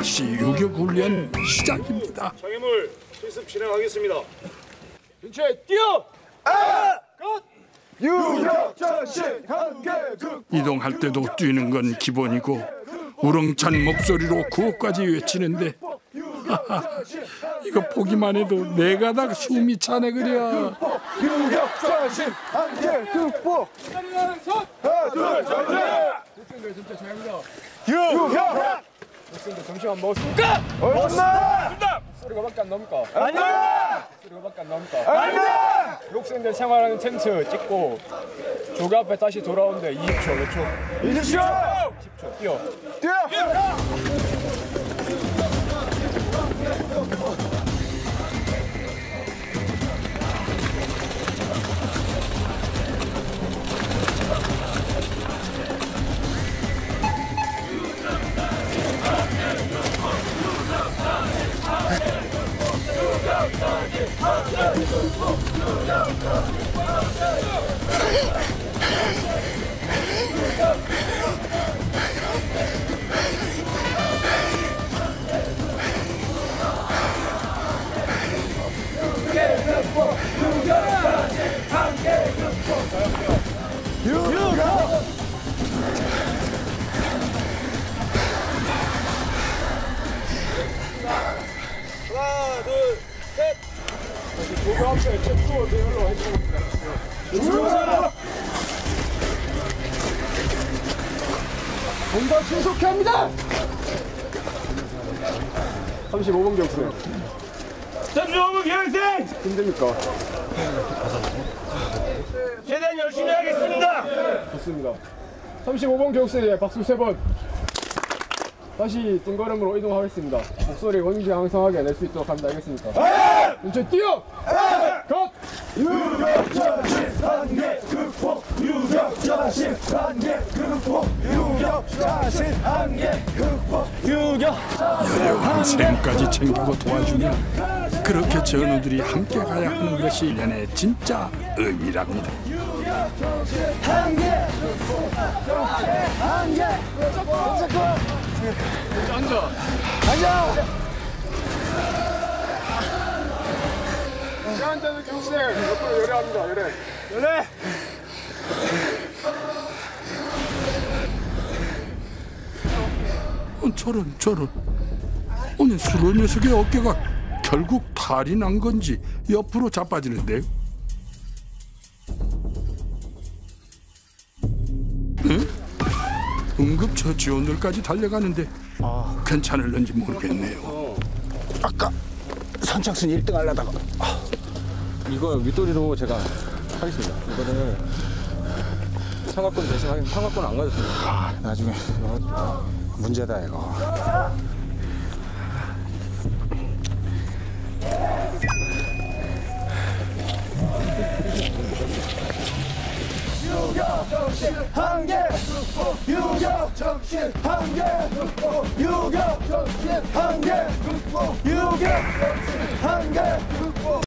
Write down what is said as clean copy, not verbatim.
역시 유격훈련 시작입니다. 장애물 실습 진행하겠습니다. 전체 뛰어! 유격전신 한계 이동할 때도 뛰는 건 기본이고 우렁찬 목소리로 구호까지 외치는데 이거 보기만 해도 내가 다 숨이 차네 그려. 유격전신 한계 극복. 하나 둘 셋. 진짜 잘합니다. 유격. 학생들 점심 안 먹었습니까? 먹었습니다. 소리가밖에 안 나옵니까? 아닙니다. 소리가밖에 안 나옵니까? 아닙니다. 학생들 생활하는 텐트 찍고 조교 앞에 다시 돌아오는데 20초, 몇 초? 20초. 10초, 뛰어. 하나, 둘, 셋. 조교 앞에 체크로 대열로 해주겠습니다. 좀더 신속히 합니다. 35번 교육생. 35번 교육생! 힘듭니까? 최대한 열심히 하겠습니다. 좋습니다. 35번 교육생에 박수 3번. 다시 뜬걸음으로 이동하겠습니다. 목소리 원기왕성하게 낼 수 있도록 하면 알겠습니까? 이제 뛰어! 컷! 유격전신 한계 극복. 유격전신 한계 극복. 유격전신 한계 극복. 여려운 샘까지 챙기고 도와주면 그렇게 전우들이 함께 가야 하는 것이 일련의 진짜 의미랍니다. 한계 극복. 한계 극복. 앉아. 시간대는 교육생 옆으로 열애합니다. 열애. 저런 아니 수로 녀석의 어깨가 결국 탈이 난 건지 옆으로 자빠지는데요. 응? 응급처치원들까지 달려가는데 괜찮을는지 모르겠네요. 아까 선착순 1등 하려다가 이거 윗도리로 제가 하겠습니다. 이거는 상관권 대신 하긴 상관권 안 가졌습니다. 나중에 문제다 이거. 유격정신 한계 극복. 유격정신 한계 극복. 유격정신 한계 극복. 유격정신 한계